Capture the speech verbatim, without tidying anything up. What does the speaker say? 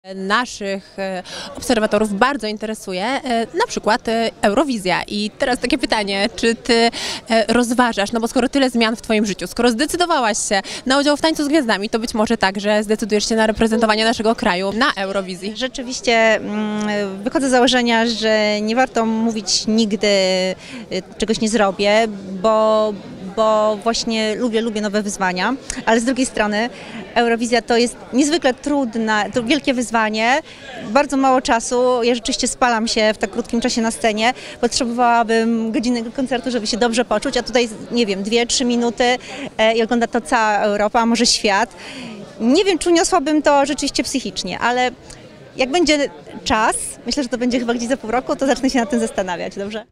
Naszych obserwatorów bardzo interesuje na przykład Eurowizja. I teraz takie pytanie, czy ty rozważasz, no bo skoro tyle zmian w twoim życiu, skoro zdecydowałaś się na udział w Tańcu z Gwiazdami, to być może także zdecydujesz się na reprezentowanie naszego kraju na Eurowizji. Rzeczywiście wychodzę z założenia, że nie warto mówić nigdy czegoś nie zrobię, bo bo właśnie lubię, lubię nowe wyzwania, ale z drugiej strony Eurowizja to jest niezwykle trudne, to wielkie wyzwanie, bardzo mało czasu, ja rzeczywiście spalam się w tak krótkim czasie na scenie, potrzebowałabym godzinnego koncertu, żeby się dobrze poczuć, a tutaj, nie wiem, dwie, trzy minuty i ogląda to cała Europa, a może świat. Nie wiem, czy uniosłabym to rzeczywiście psychicznie, ale jak będzie czas, myślę, że to będzie chyba gdzieś za pół roku, to zacznę się nad tym zastanawiać, dobrze?